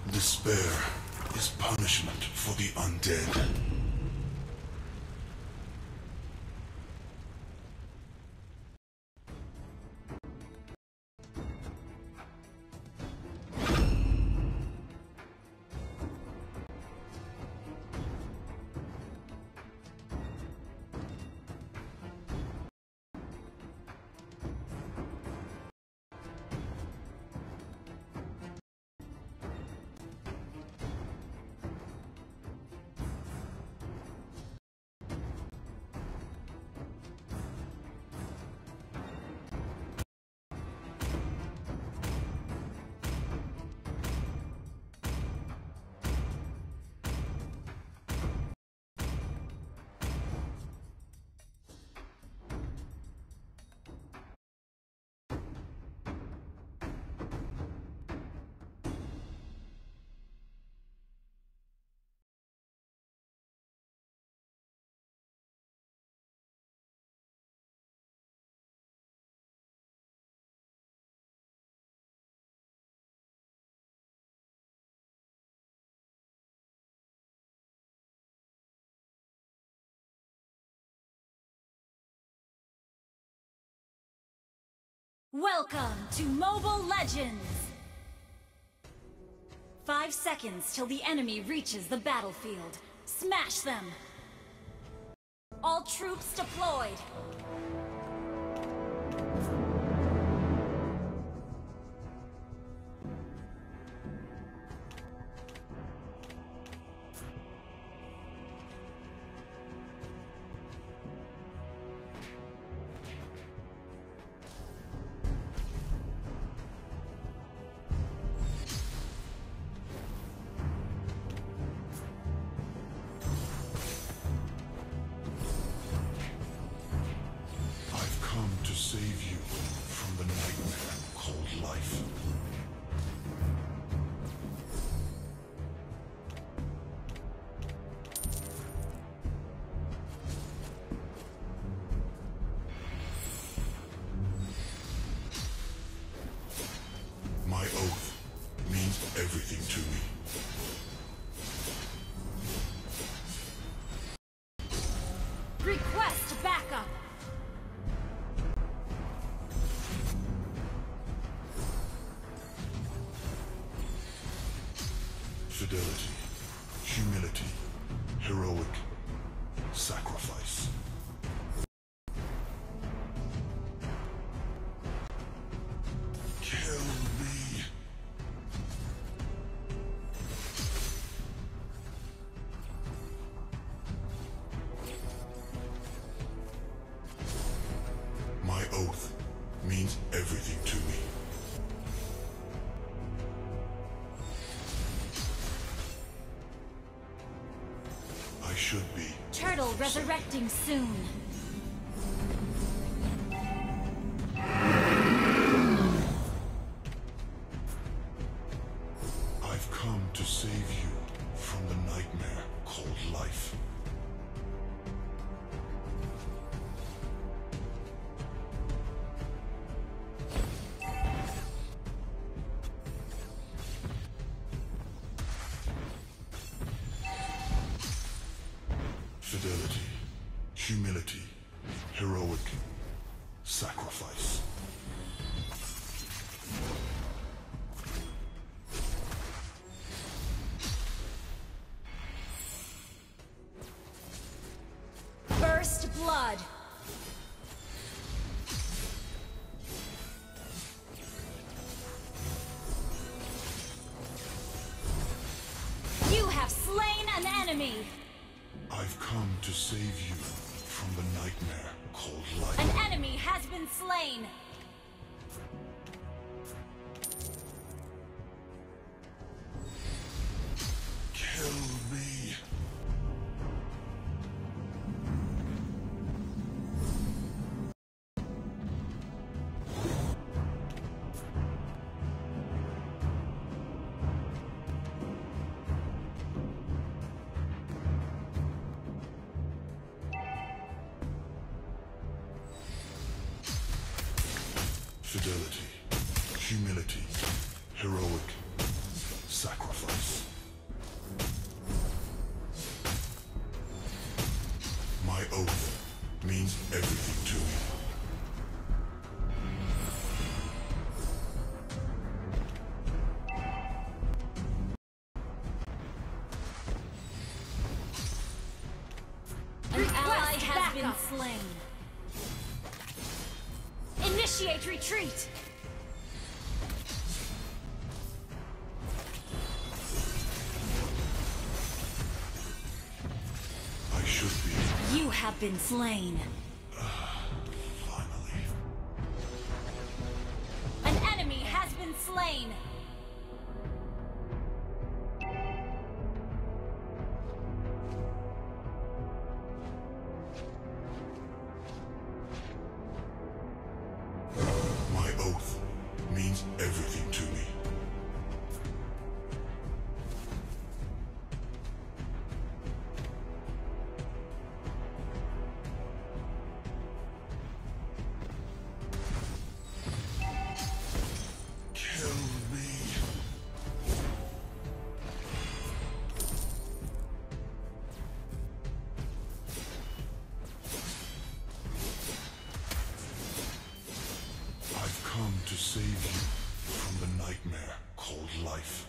Despair is punishment for the undead. Welcome to Mobile Legends! 5 seconds till the enemy reaches the battlefield. Smash them! All troops deployed! Save you from the nightmare called life. My oath means everything to me. Request backup! Fidelity, humility, heroic sacrifice. Kill me. My oath means everything to me. I should be. Turtle resurrecting soon. I've come to save you from the nightmare called life. Fidelity, humility, heroic sacrifice. First blood. You have slain an enemy. I've come to save you from the nightmare called life. An enemy has been slain. Kill me. Fidelity, humility, heroic sacrifice. ally has been slain. Initiate retreat. I should be. You have been slain. Finally. An enemy has been slain. My oath means everything to me. Kill me. I've come to save you from the nightmare called life.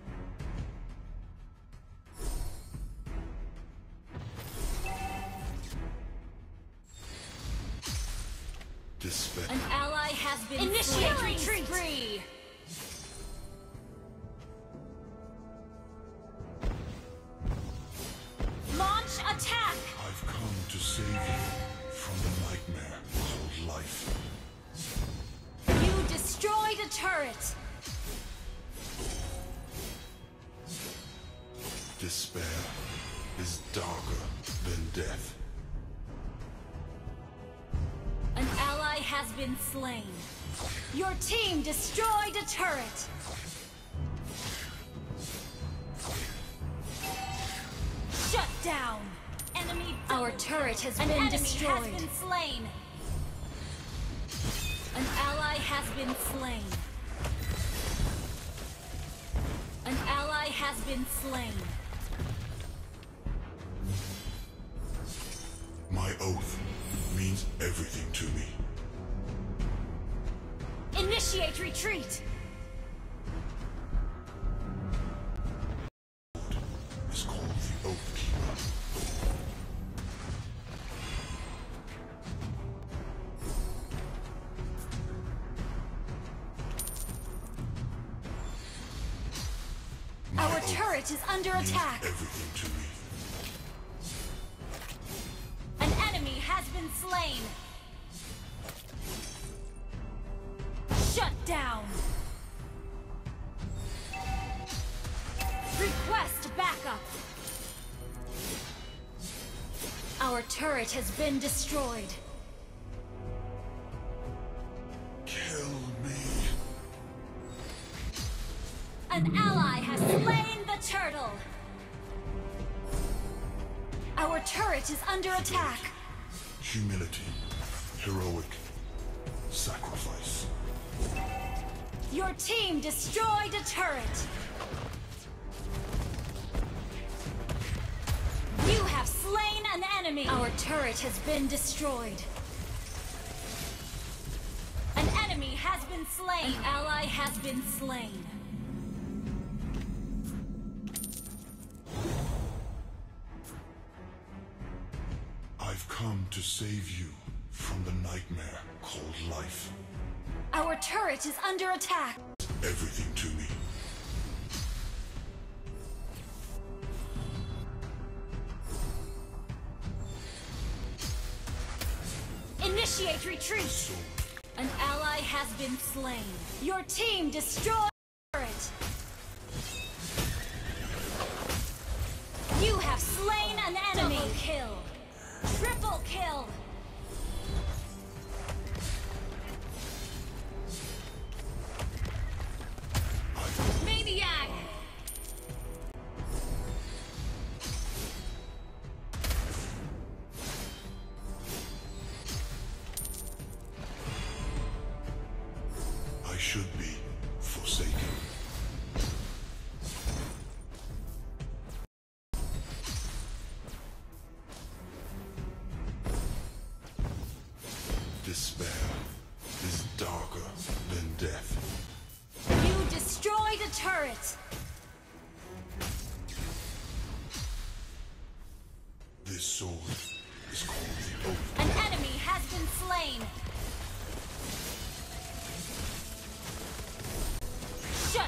Despair. An ally has been initiate retreat. Spree. Launch attack. I've come to save you from the nightmare called life. You destroyed a turret. Despair is darker than death. An ally has been slain. Your team destroyed a turret. Shut down. Enemy. Our turret has been destroyed. An enemy has been slain. An ally has been slain. An ally has been slain. My oath means everything to me. Initiate retreat. Is called the Oath Keeper. Our turret is under attack. Everything to me. An enemy has been slain. Shut down. Request backup. Our turret has been destroyed. Kill me. An ally has slain the turtle. Our turret is under attack. Humility. Heroic. Sacrifice. Your team destroyed a turret. You have slain an enemy. Our turret has been destroyed. An enemy has been slain. An ally has been slain. I've come to save you from the nightmare called life. Our turret is under attack. Everything to me. Initiate retreat. An ally has been slain. Your team destroyed the turret. You have slain an enemy. Double kill. Triple kill. Maniac. I should be forsaken. Despair is darker than death. You destroyed a turret. This sword is called the Oath. An enemy has been slain. Shut.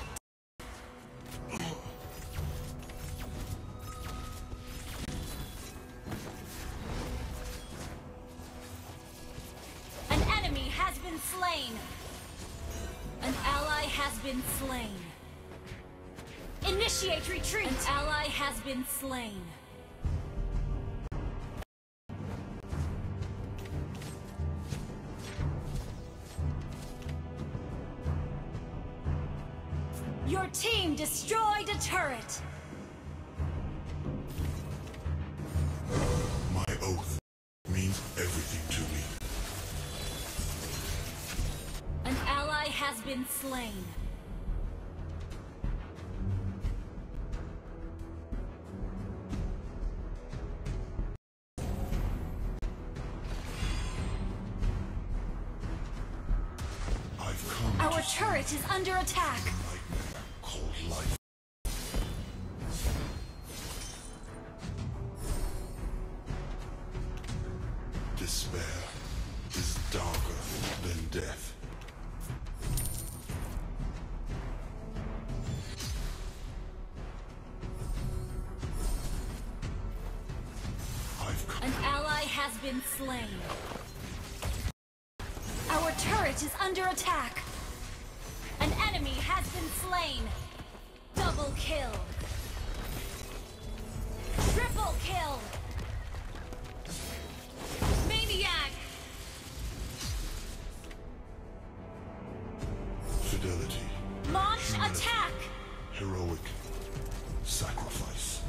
An enemy has been slain. An ally has been slain. Initiate retreat! An ally has been slain. Your team destroyed a turret! My oath means everything to me. An ally has been slain. I've come Our to turret is under attack. save a nightmare called life. Despair is darker than death. I've come. An ally has been slain. Our turret is under attack. An enemy has been slain. Double kill. Triple kill. Maniac. Fidelity, Launch attack. heroic sacrifice.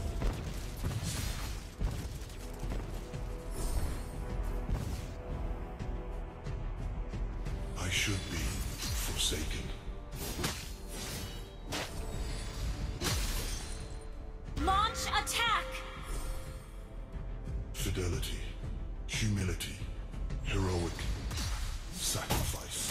I should be forsaken. Launch attack. Fidelity, humility, heroic sacrifice.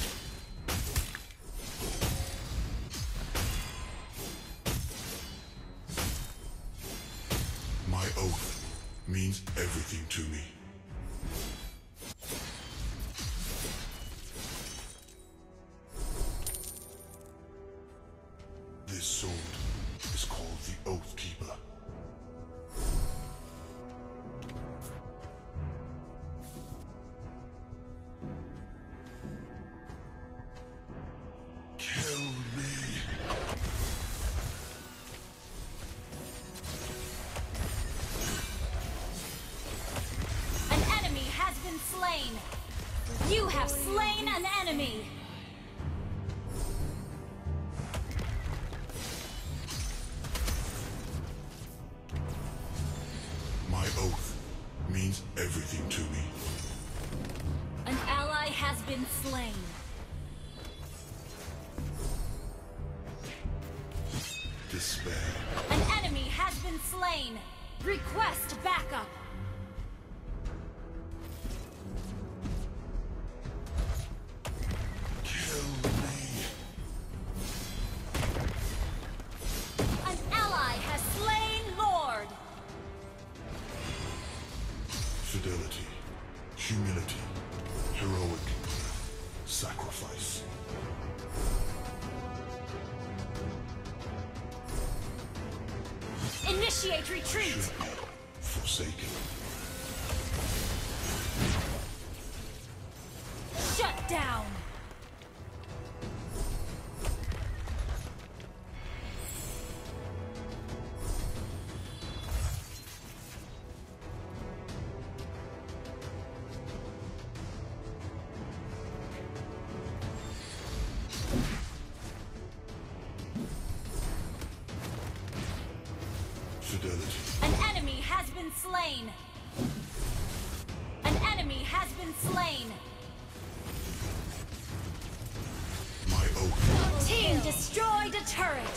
My oath means everything to me. This sword is called the Oath Keeper. Kill me. An enemy has been slain. You have slain an enemy. My oath means everything to me. An ally has been slain. Despair. An enemy has been slain. Request backup. Kill me. An ally has slain Lord. Fidelity, humility, heroic sacrifice. Initiate retreat. Should be forsaken. Shut down. Fidelity, An enemy has been slain. An enemy has been slain. my oath. Team destroyed a turret.